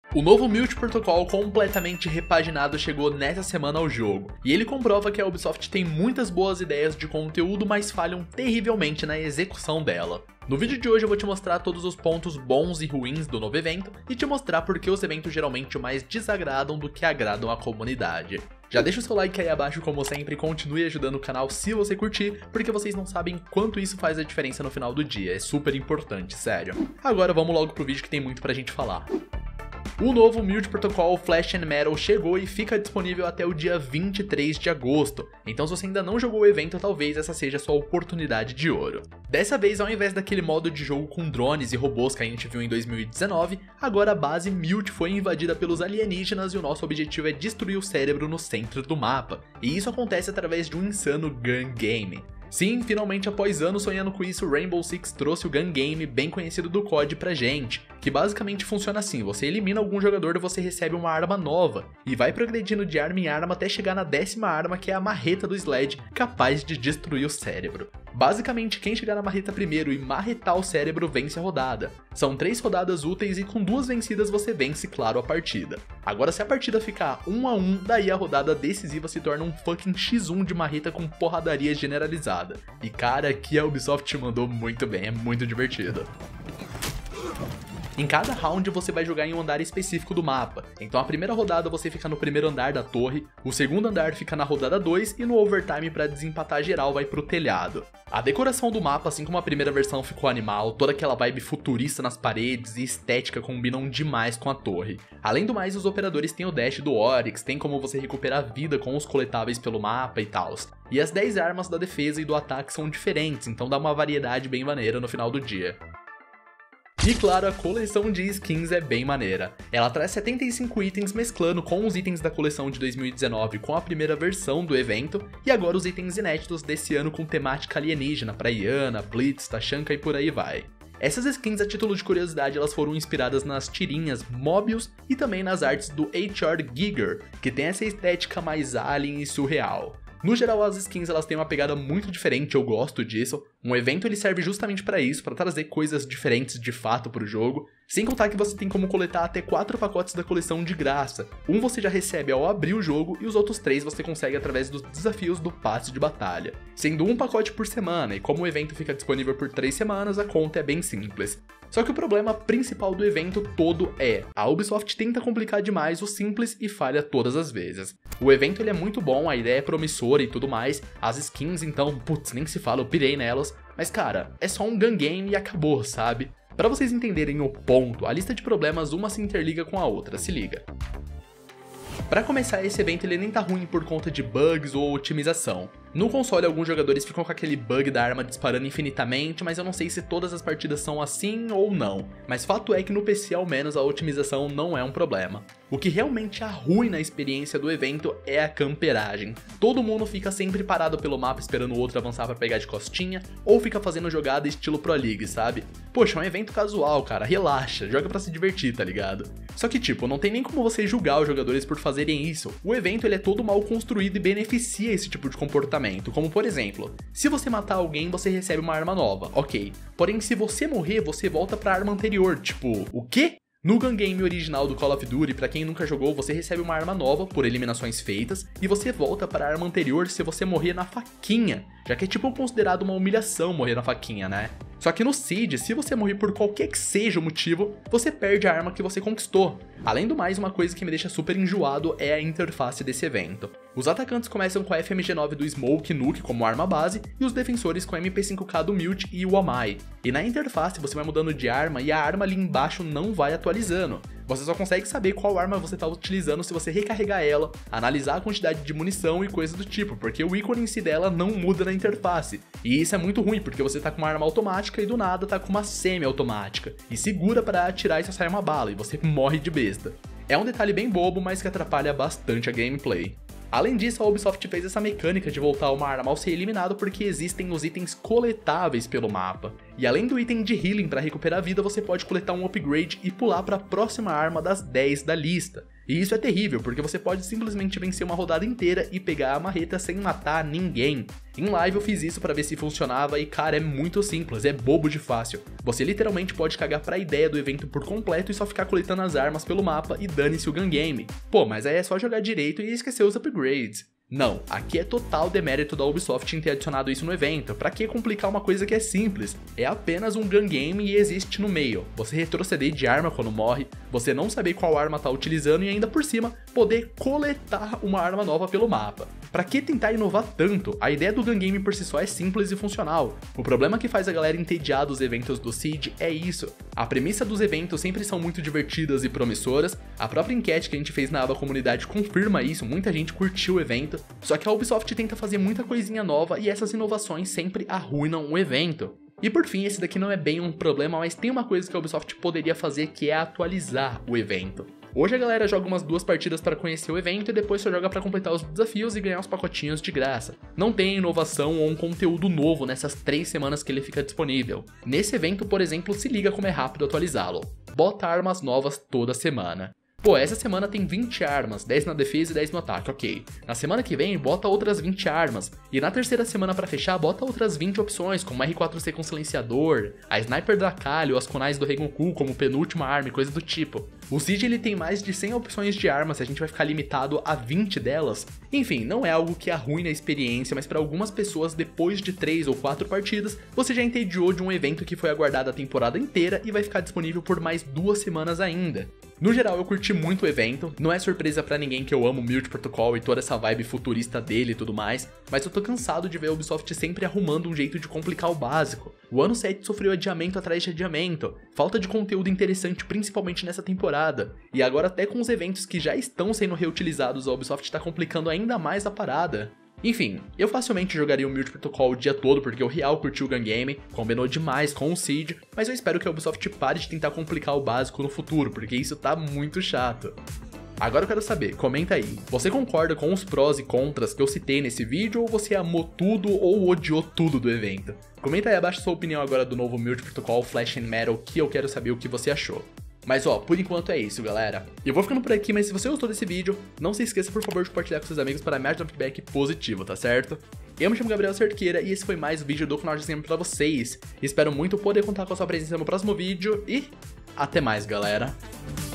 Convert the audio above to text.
O novo Mute Protocol completamente repaginado chegou nessa semana ao jogo, e ele comprova que a Ubisoft tem muitas boas ideias de conteúdo, mas falham terrivelmente na execução dela. No vídeo de hoje eu vou te mostrar todos os pontos bons e ruins do novo evento, e te mostrar por que os eventos geralmente mais desagradam do que agradam a comunidade. Já deixa o seu like aí abaixo como sempre e continue ajudando o canal se você curtir, porque vocês não sabem quanto isso faz a diferença no final do dia, é super importante, sério. Agora vamos logo pro vídeo que tem muito pra gente falar. O novo Mute Protocol Flesh and Metal chegou e fica disponível até o dia 23 de agosto, então se você ainda não jogou o evento, talvez essa seja a sua oportunidade de ouro. Dessa vez, ao invés daquele modo de jogo com drones e robôs que a gente viu em 2019, agora a base Mute foi invadida pelos alienígenas e o nosso objetivo é destruir o cérebro no centro do mapa, e isso acontece através de um insano gun game. Sim, finalmente após anos sonhando com isso, Rainbow Six trouxe o gun game bem conhecido do COD pra gente, que basicamente funciona assim: você elimina algum jogador e você recebe uma arma nova, e vai progredindo de arma em arma até chegar na 10ª arma, que é a marreta do Sled, capaz de destruir o cérebro. Basicamente, quem chegar na marreta primeiro e marretar o cérebro vence a rodada. São 3 rodadas úteis e com 2 vencidas você vence, claro, a partida. Agora, se a partida ficar 1 a 1, daí a rodada decisiva se torna um fucking X1 de marreta com porradaria generalizada. E cara, aqui a Ubisoft mandou muito bem, é muito divertido. Em cada round você vai jogar em um andar específico do mapa, então a primeira rodada você fica no primeiro andar da torre, o segundo andar fica na rodada 2 e no overtime pra desempatar geral vai pro telhado. A decoração do mapa, assim como a primeira versão, ficou animal, toda aquela vibe futurista nas paredes e estética combinam demais com a torre. Além do mais, os operadores têm o dash do Oryx, tem como você recuperar vida com os coletáveis pelo mapa e tal. E as 10 armas da defesa e do ataque são diferentes, então dá uma variedade bem maneira no final do dia. E claro, a coleção de skins é bem maneira. Ela traz 75 itens mesclando com os itens da coleção de 2019 com a primeira versão do evento, e agora os itens inéditos desse ano com temática alienígena pra Iana, Blitz, Tachanka e por aí vai. Essas skins, a título de curiosidade, elas foram inspiradas nas tirinhas Mobius e também nas artes do H.R. Giger, que tem essa estética mais alien e surreal. No geral, as skins elas têm uma pegada muito diferente, eu gosto disso. Um evento ele serve justamente para isso, para trazer coisas diferentes de fato pro jogo. Sem contar que você tem como coletar até 4 pacotes da coleção de graça. Um você já recebe ao abrir o jogo e os outros 3 você consegue através dos desafios do passe de batalha. Sendo um pacote por semana, e como o evento fica disponível por 3 semanas, a conta é bem simples. Só que o problema principal do evento todo é: a Ubisoft tenta complicar demais o simples e falha todas as vezes. O evento ele é muito bom, a ideia é promissora e tudo mais, as skins então, putz, nem se fala, eu pirei nelas, mas cara, é só um gun game e acabou, sabe? Pra vocês entenderem o ponto, a lista de problemas uma se interliga com a outra, se liga. Pra começar, esse evento ele nem tá ruim por conta de bugs ou otimização. No console, alguns jogadores ficam com aquele bug da arma disparando infinitamente, mas eu não sei se todas as partidas são assim ou não. Mas fato é que no PC, ao menos, a otimização não é um problema. O que realmente arruina a experiência do evento é a camperagem. Todo mundo fica sempre parado pelo mapa esperando o outro avançar pra pegar de costinha, ou fica fazendo jogada estilo Pro League, sabe? Poxa, é um evento casual, cara, relaxa, joga pra se divertir, tá ligado? Só que tipo, não tem nem como você julgar os jogadores por fazerem isso. O evento ele é todo mal construído e beneficia esse tipo de comportamento, como por exemplo, se você matar alguém você recebe uma arma nova, ok. Porém, se você morrer, você volta pra arma anterior, tipo, o quê? No gun game original do Call of Duty, pra quem nunca jogou, você recebe uma arma nova por eliminações feitas, e você volta para a arma anterior se você morrer na faquinha, já que é tipo considerado uma humilhação morrer na faquinha, né? Só que no Siege, se você morrer por qualquer que seja o motivo, você perde a arma que você conquistou. Além do mais, uma coisa que me deixa super enjoado é a interface desse evento. Os atacantes começam com a FMG9 do Smoke Nuke como arma base, e os defensores com a MP5K do Mute e o Amai. E na interface você vai mudando de arma e a arma ali embaixo não vai atualizando. Você só consegue saber qual arma você está utilizando se você recarregar ela, analisar a quantidade de munição e coisa do tipo, porque o ícone em si dela não muda na interface. E isso é muito ruim, porque você tá com uma arma automática e do nada tá com uma semi-automática, e segura para atirar e só sai uma bala, e você morre de besta. É um detalhe bem bobo, mas que atrapalha bastante a gameplay. Além disso, a Ubisoft fez essa mecânica de voltar uma arma ao ser eliminado porque existem os itens coletáveis pelo mapa. E além do item de healing para recuperar vida, você pode coletar um upgrade e pular para a próxima arma das 10 da lista. E isso é terrível, porque você pode simplesmente vencer uma rodada inteira e pegar a marreta sem matar ninguém. Em live eu fiz isso pra ver se funcionava e cara, é muito simples, é bobo de fácil. Você literalmente pode cagar pra ideia do evento por completo e só ficar coletando as armas pelo mapa e dane-se o gun game. Pô, mas aí é só jogar direito e esquecer os upgrades. Não, aqui é total demérito da Ubisoft em ter adicionado isso no evento, pra que complicar uma coisa que é simples? É apenas um gun game e existe no meio. Você retroceder de arma quando morre, você não saber qual arma tá utilizando e ainda por cima, poder coletar uma arma nova pelo mapa. Pra que tentar inovar tanto? A ideia do gun game por si só é simples e funcional. O problema que faz a galera entediar dos eventos do Siege é isso. A premissa dos eventos sempre são muito divertidas e promissoras, a própria enquete que a gente fez na aba comunidade confirma isso, muita gente curtiu o evento, só que a Ubisoft tenta fazer muita coisinha nova e essas inovações sempre arruinam o evento. E por fim, esse daqui não é bem um problema, mas tem uma coisa que a Ubisoft poderia fazer que é atualizar o evento. Hoje a galera joga umas 2 partidas para conhecer o evento e depois só joga para completar os desafios e ganhar os pacotinhos de graça. Não tem inovação ou um conteúdo novo nessas 3 semanas que ele fica disponível. Nesse evento, por exemplo, se liga como é rápido atualizá-lo. Bota armas novas toda semana. Pô, essa semana tem 20 armas, 10 na defesa e 10 no ataque, ok. Na semana que vem, bota outras 20 armas. E na terceira semana pra fechar, bota outras 20 opções, como R4C com silenciador, a Sniper da Kali ou as kunais do Rengoku como penúltima arma e coisa do tipo. O Siege ele tem mais de 100 opções de armas, a gente vai ficar limitado a 20 delas. Enfim, não é algo que arruine a experiência, mas para algumas pessoas, depois de 3 ou 4 partidas, você já entediou de um evento que foi aguardado a temporada inteira e vai ficar disponível por mais 2 semanas ainda. No geral, eu curti muito o evento, não é surpresa pra ninguém que eu amo o Mute Protocol e toda essa vibe futurista dele e tudo mais, mas eu tô cansado de ver a Ubisoft sempre arrumando um jeito de complicar o básico. O ano 7 sofreu adiamento atrás de adiamento, falta de conteúdo interessante principalmente nessa temporada, e agora até com os eventos que já estão sendo reutilizados a Ubisoft tá complicando ainda mais a parada. Enfim, eu facilmente jogaria o Mute Protocol o dia todo porque eu real curti o gun game, combinou demais com o Siege, mas eu espero que a Ubisoft pare de tentar complicar o básico no futuro, porque isso tá muito chato. Agora eu quero saber, comenta aí, você concorda com os prós e contras que eu citei nesse vídeo ou você amou tudo ou odiou tudo do evento? Comenta aí abaixo sua opinião agora do novo Mute Protocol Flash and Metal que eu quero saber o que você achou. Mas ó, por enquanto é isso, galera. Eu vou ficando por aqui, mas se você gostou desse vídeo, não se esqueça por favor de compartilhar com seus amigos para me ajudar um feedback positivo, tá certo? Eu me chamo Gabriel Cerqueira e esse foi mais um vídeo do canal de cinema pra vocês. Espero muito poder contar com a sua presença no próximo vídeo e até mais, galera.